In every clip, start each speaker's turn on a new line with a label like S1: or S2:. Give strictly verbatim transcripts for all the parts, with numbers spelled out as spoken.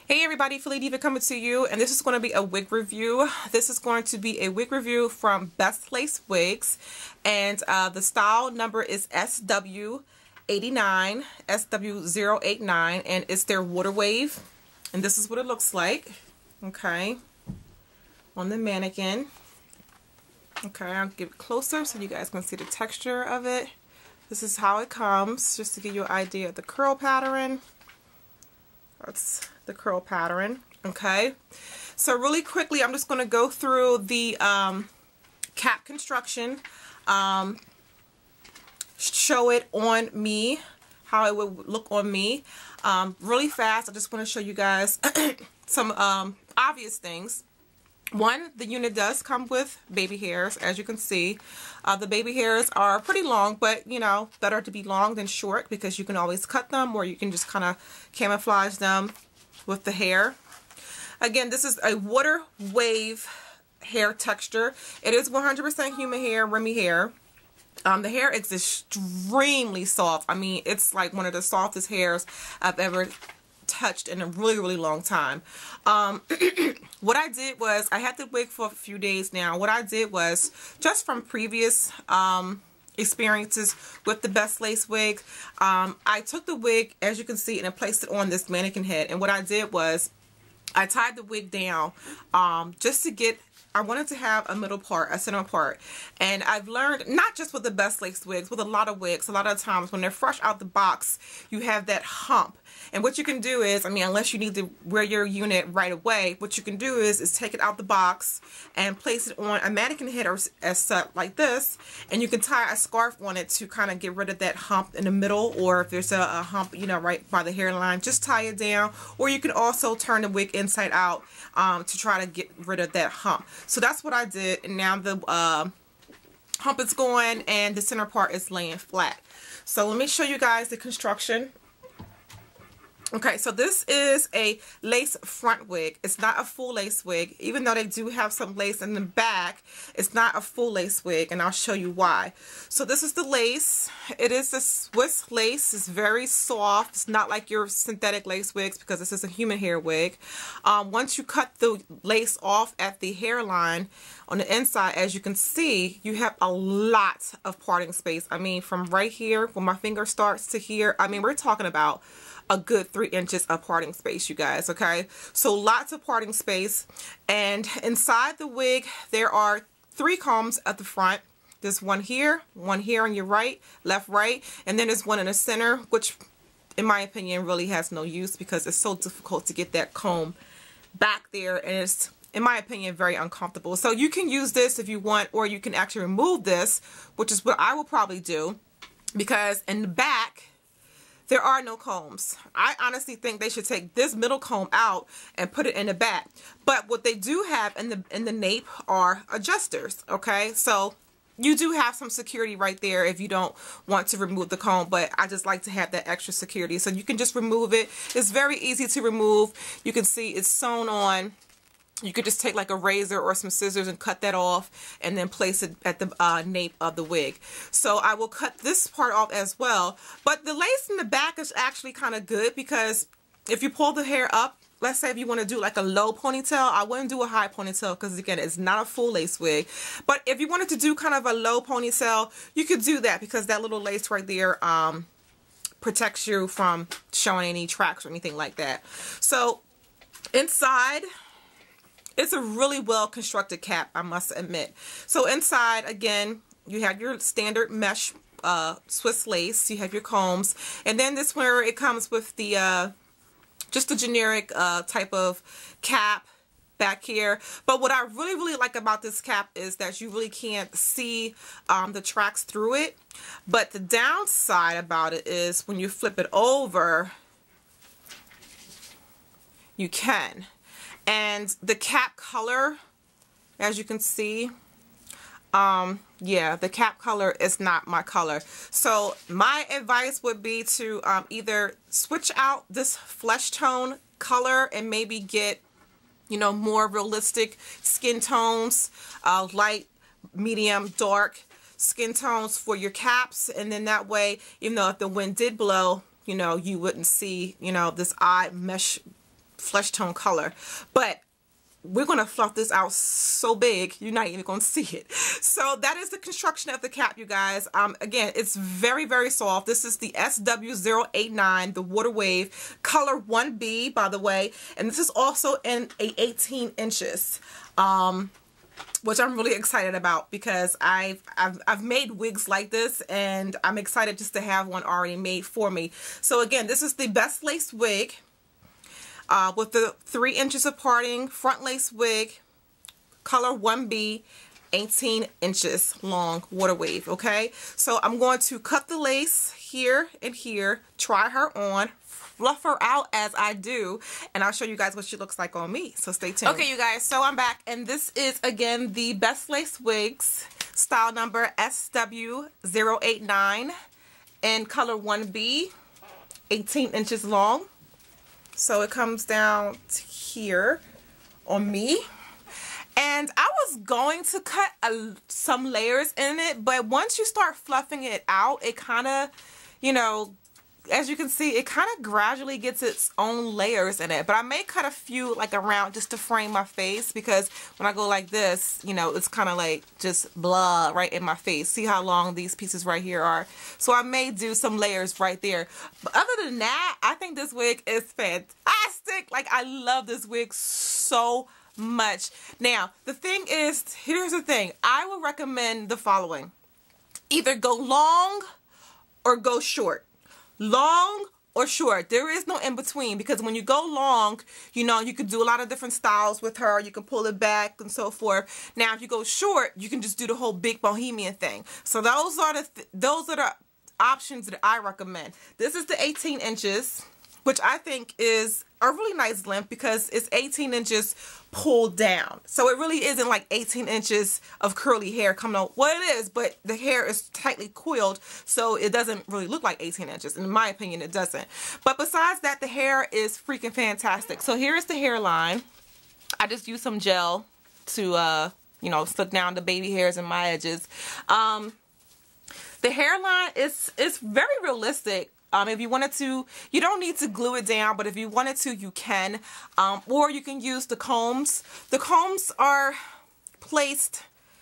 S1: Hey everybody, PhillyDiva coming to you, and this is going to be a wig review. This is going to be a wig review from Best Lace Wigs, and uh, the style number is S W eighty-nine, S W zero eight nine, and it's their water wave, and this is what it looks like, okay, on the mannequin. Okay, I'll give it closer so you guys can see the texture of it. This is how it comes, just to give you an idea of the curl pattern. That's the curl pattern. Okay, so really quickly I'm just going to go through the um, cap construction, um, show it on me, how it would look on me, um, really fast. I just want to show you guys some um, obvious things. One, the unit does come with baby hairs, as you can see. Uh, the baby hairs are pretty long, but, you know, better to be long than short because you can always cut them, or you can just kind of camouflage them with the hair. Again, this is a water wave hair texture. It is one hundred percent human hair, Remy hair. Um, the hair is extremely soft. I mean, it's like one of the softest hairs I've ever touched in a really really long time. Um, what I did was, I had the wig for a few days now. What I did was, just from previous um, experiences with the Best Lace wig, um, I took the wig, as you can see, and I placed it on this mannequin head. And what I did was, I tied the wig down um, just to get, I wanted to have a middle part, a center part. And I've learned, not just with the Best Lace wigs, with a lot of wigs, a lot of times when they're fresh out the box, you have that hump. And what you can do is, I mean, unless you need to wear your unit right away, what you can do is, is take it out the box and place it on a mannequin head, or as such, like this. And you can tie a scarf on it to kind of get rid of that hump in the middle, or if there's a, a hump, you know, right by the hairline, just tie it down. Or you can also turn the wig inside out um, to try to get rid of that hump. So that's what I did, and now the uh, hump is going and the center part is laying flat. So let me show you guys the construction. Okay, so this is a lace front wig. It's not a full lace wig. Even though they do have some lace in the back, it's not a full lace wig, and I'll show you why. So this is the lace. It is the Swiss lace. It's very soft. It's not like your synthetic lace wigs, because this is a human hair wig. Um, once you cut the lace off at the hairline on the inside, as you can see, you have a lot of parting space. I mean, from right here, where my finger starts, to here, I mean, we're talking about a good three inches of parting space, you guys. Okay, so lots of parting space. And inside the wig, there are three combs at the front. There's one here, one here on your right, left, right, and then there's one in the center, which in my opinion really has no use, because it's so difficult to get that comb back there, and it's, in my opinion, very uncomfortable. So you can use this if you want, or you can actually remove this, which is what I will probably do, because in the back there are no combs. I honestly think they should take this middle comb out and put it in the back. But what they do have in the in the nape are adjusters, okay? So you do have some security right there if you don't want to remove the comb, but I just like to have that extra security. So you can just remove it. It's very easy to remove. You can see it's sewn on. You could just take like a razor or some scissors and cut that off, and then place it at the uh, nape of the wig. So I will cut this part off as well. But the lace in the back is actually kind of good, because if you pull the hair up, let's say if you want to do like a low ponytail, I wouldn't do a high ponytail, because again, it's not a full lace wig. But if you wanted to do kind of a low ponytail, you could do that, because that little lace right there um, protects you from showing any tracks or anything like that. So inside, it's a really well constructed cap, I must admit. So inside, again, you have your standard mesh uh, Swiss lace. You have your combs, and then this where it comes with the uh, just the generic uh, type of cap back here. But what I really really like about this cap is that you really can't see um, the tracks through it. But the downside about it is when you flip it over, you can. And the cap color, as you can see, um, yeah, the cap color is not my color. So my advice would be to um, either switch out this flesh tone color and maybe get, you know, more realistic skin tones, uh, light, medium, dark skin tones for your caps. And then that way, even though if the wind did blow, you know, you wouldn't see, you know, this odd mesh flesh tone color. But we're going to fluff this out so big, you're not even going to see it. So that is the construction of the cap, you guys. Um, again, it's very, very soft. This is the S W zero eight nine, the Water Wave, color one B, by the way. And this is also in a eighteen inches, um, which I'm really excited about because I've, I've, I've made wigs like this, and I'm excited just to have one already made for me. So again, this is the Best Lace wig. Uh, with the three inches of parting, front lace wig, color one B, eighteen inches long, Water Wave, okay? So I'm going to cut the lace here and here, try her on, fluff her out as I do, and I'll show you guys what she looks like on me, so stay tuned. Okay, you guys, so I'm back, and this is, again, the Best Lace Wigs, style number S W zero eight nine, in color one B, eighteen inches long. So it comes down to here on me. And I was going to cut a, some layers in it, but once you start fluffing it out, it kind of, you know, as you can see, it kind of gradually gets its own layers in it. But I may cut a few like around just to frame my face, because when I go like this, you know, it's kind of like just blah right in my face. See how long these pieces right here are? So I may do some layers right there. But other than that, I think this wig is fantastic. Like, I love this wig so much. Now, the thing is, here's the thing. I would recommend the following. Either go long or go short. Long or short. There is no in between, because when you go long, you know, you can do a lot of different styles with her. You can pull it back and so forth. Now, if you go short, you can just do the whole big bohemian thing. So those are the th those are the options that I recommend. This is the eighteen inches, which I think is a really nice length because it's eighteen inches pulled down. So it really isn't like eighteen inches of curly hair coming out. Well, it is, but the hair is tightly coiled, so it doesn't really look like eighteen inches. In my opinion, it doesn't. But besides that, the hair is freaking fantastic. So here's the hairline. I just used some gel to, uh, you know, slick down the baby hairs and my edges. Um, the hairline is, is very realistic. Um, if you wanted to, you don't need to glue it down, but if you wanted to, you can. Um, or you can use the combs. The combs are placed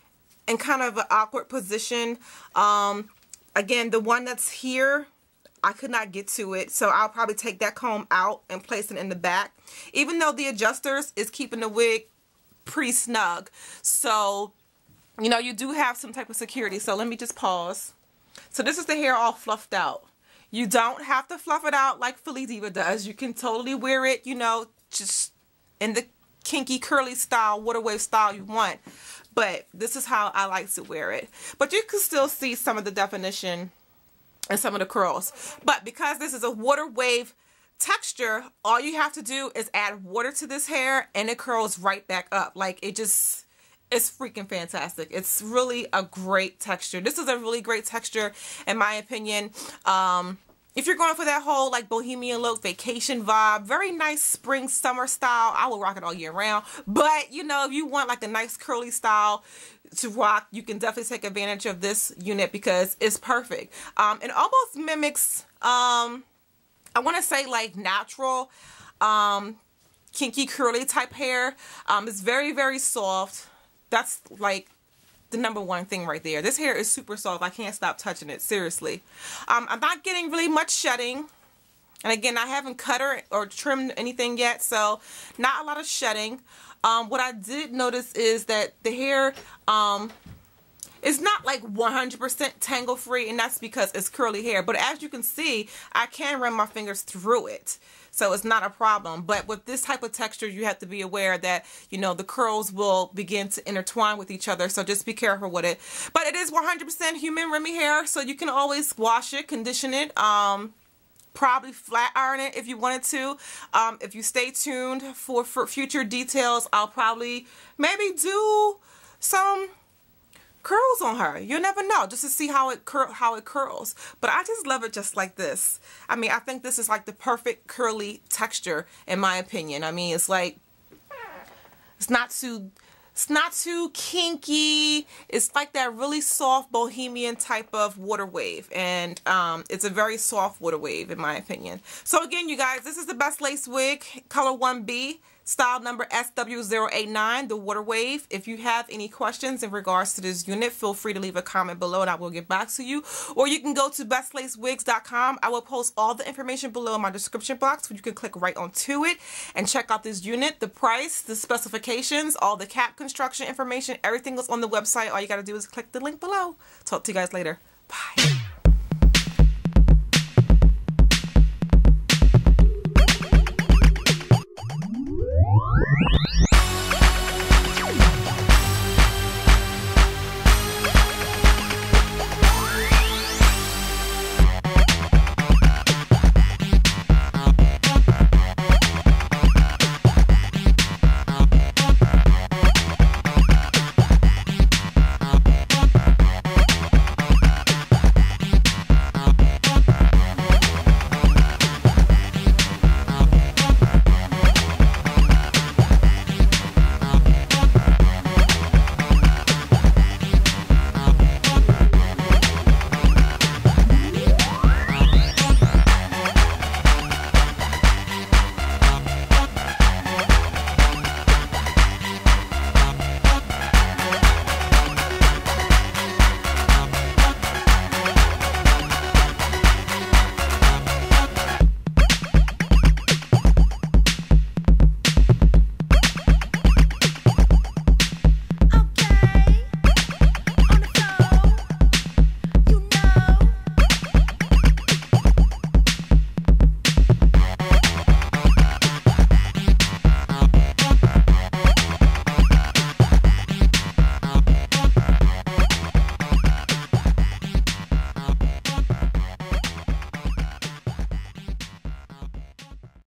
S1: in kind of an awkward position. Um, again, the one that's here, I could not get to it, so I'll probably take that comb out and place it in the back. Even though the adjusters is keeping the wig pretty snug. So, you know, you do have some type of security. So let me just pause. So this is the hair all fluffed out. You don't have to fluff it out like PhillyDiva does. You can totally wear it, you know, just in the kinky curly style, water wave style you want. But this is how I like to wear it. But you can still see some of the definition and some of the curls. But because this is a water wave texture, all you have to do is add water to this hair and it curls right back up. Like, it just... it's freaking fantastic. It's really a great texture. This is a really great texture, in my opinion. Um, if you're going for that whole like bohemian look, vacation vibe, very nice spring, summer style, I will rock it all year round. But, you know, if you want like a nice curly style to rock, you can definitely take advantage of this unit because it's perfect. Um, it almost mimics, um, I want to say like natural, um, kinky curly type hair. Um, it's very, very soft. That's like the number one thing right there. This hair is super soft. I can't stop touching it. Seriously. Um, I'm not getting really much shedding. And again, I haven't cut her or trimmed anything yet. So not a lot of shedding. Um, what I did notice is that the hair um, is not like one hundred percent tangle free. And that's because it's curly hair. But as you can see, I can run my fingers through it. So it's not a problem. But with this type of texture, you have to be aware that, you know, the curls will begin to intertwine with each other. So just be careful with it. But it is one hundred percent human Remy hair. So you can always wash it, condition it, um, probably flat iron it if you wanted to. Um, if you stay tuned for, for future details, I'll probably maybe do some curls on her. You never know, just to see how it cur how it curls. But I just love it just like this. I mean, I think this is like the perfect curly texture in my opinion. I mean, it's like, it's not too It's not too kinky. It's like that really soft bohemian type of water wave, and um, it's a very soft water wave in my opinion. So again, you guys, this is the Best Lace Wig, color one B, style number S W zero eight nine, the water wave. If you have any questions in regards to this unit, feel free to leave a comment below and I will get back to you. Or you can go to best lace wigs dot com. I will post all the information below in my description box, where you can click right onto it and check out this unit, the price, the specifications, all the cap construction information, everything is on the website. All you got to do is click the link below. Talk to you guys later. Bye.